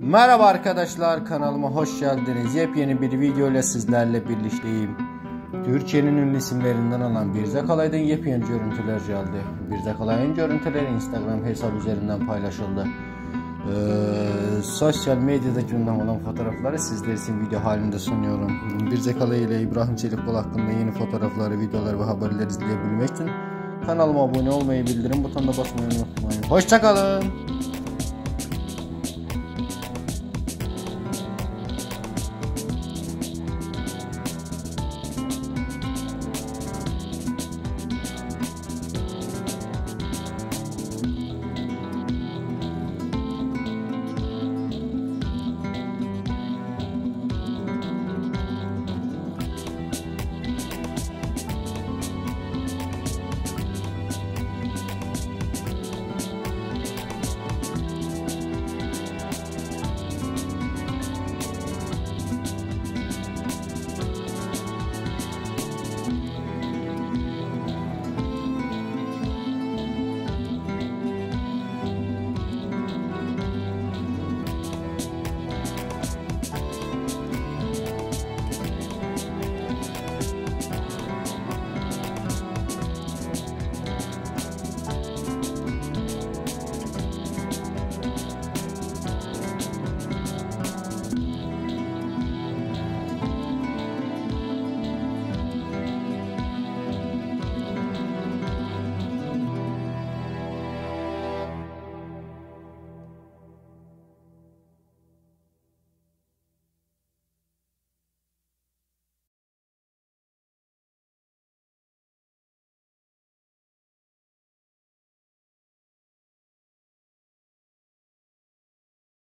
Merhaba arkadaşlar, kanalıma hoş geldiniz. Yepyeni bir video ile sizlerle birlikteyim. Türkiye'nin ünlü isimlerinden olan Birce Kalay'dan yepyeni görüntüler geldi. Birce Kalay'ın görüntüleri Instagram hesabı üzerinden paylaşıldı. Sosyal medyada gündem olan fotoğrafları sizler için video halinde sunuyorum. Birce Kalay ile İbrahim Çelikbol hakkında yeni fotoğrafları, videolar ve haberler izleyebilmek için kanalıma abone olmayı, bildirim butonuna basmayı unutmayın. Hoşça kalın.